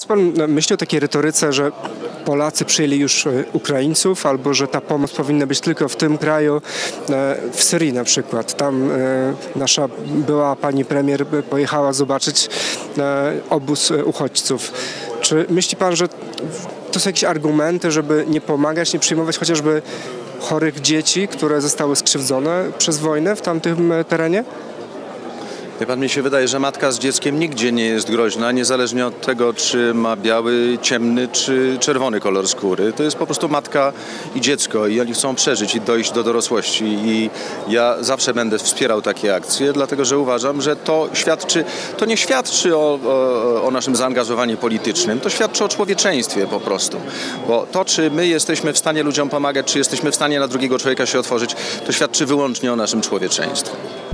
Czy pan myśli o takiej retoryce, że Polacy przyjęli już Ukraińców, albo że ta pomoc powinna być tylko w tym kraju, w Syrii na przykład? Tam nasza była pani premier pojechała zobaczyć obóz uchodźców. Czy myśli pan, że to są jakieś argumenty, żeby nie pomagać, nie przyjmować chociażby chorych dzieci, które zostały skrzywdzone przez wojnę w tamtym terenie? Wie pan, mi się wydaje, że matka z dzieckiem nigdzie nie jest groźna, niezależnie od tego, czy ma biały, ciemny, czy czerwony kolor skóry. To jest po prostu matka i dziecko i oni chcą przeżyć i dojść do dorosłości. I ja zawsze będę wspierał takie akcje, dlatego że uważam, że to nie świadczy o naszym zaangażowaniu politycznym, to świadczy o człowieczeństwie po prostu. Bo to, czy my jesteśmy w stanie ludziom pomagać, czy jesteśmy w stanie na drugiego człowieka się otworzyć, to świadczy wyłącznie o naszym człowieczeństwie.